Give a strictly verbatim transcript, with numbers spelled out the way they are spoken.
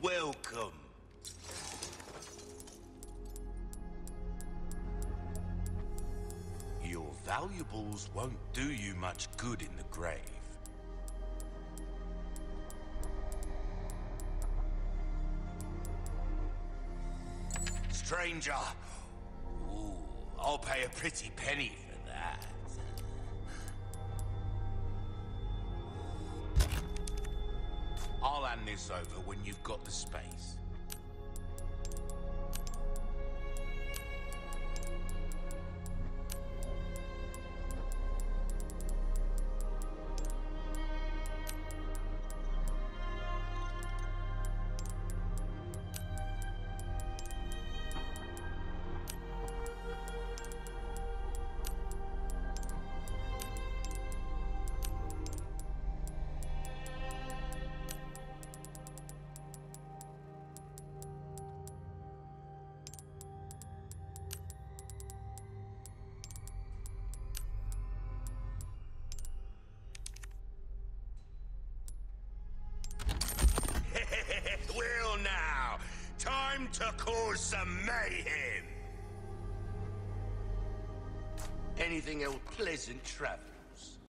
Welcome. Your valuables won't do you much good in the grave. Stranger. Ooh, I'll pay a pretty penny for that. I'll hand this over when you've got the space. Well now, time to cause some mayhem. Anything else pleasant travel?